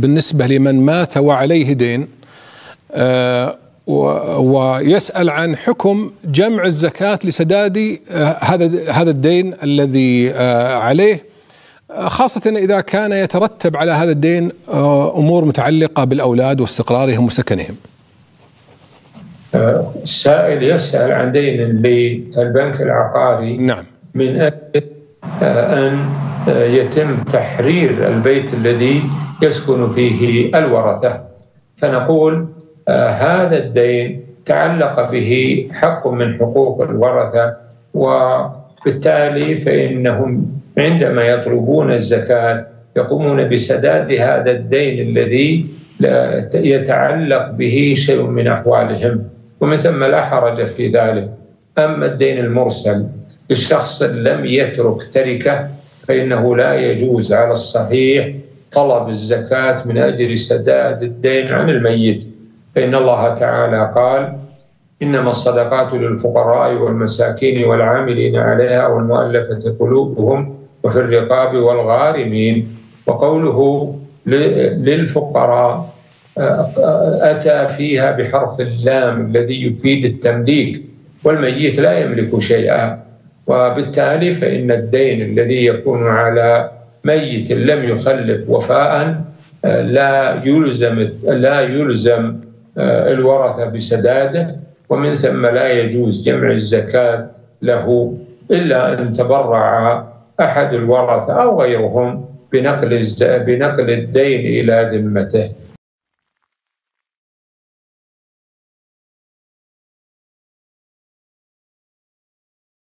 بالنسبة لمن مات وعليه دين، ويسأل عن حكم جمع الزكاة لسداد هذا الدين الذي عليه، خاصة إذا كان يترتب على هذا الدين أمور متعلقة بالأولاد واستقرارهم وسكنهم. السائل يسأل عن دين للبنك العقاري. نعم. من أجل أن يتم تحرير البيت الذي يسكن فيه الورثة، فنقول هذا الدين تعلق به حق من حقوق الورثة، وبالتالي فإنهم عندما يطلبون الزكاة يقومون بسداد هذا الدين الذي يتعلق به شيء من أحوالهم، ومن ثم لا حرج في ذلك. أما الدين المرسل للشخص لم يترك تركة فإنه لا يجوز على الصحيح طلب الزكاة من أجل سداد الدين عن الميت، فإن الله تعالى قال: إنما الصدقات للفقراء والمساكين والعاملين عليها والمؤلفة قلوبهم وفي الرقاب والغارمين. وقوله للفقراء أتى فيها بحرف اللام الذي يفيد التمليك، والميت لا يملك شيئا، وبالتالي فإن الدين الذي يكون على ميت لم يخلف وفاء لا يلزم الورثة بسداده، ومن ثم لا يجوز جمع الزكاة له إلا أن تبرع أحد الورثة أو غيرهم بنقل الدين إلى ذمته.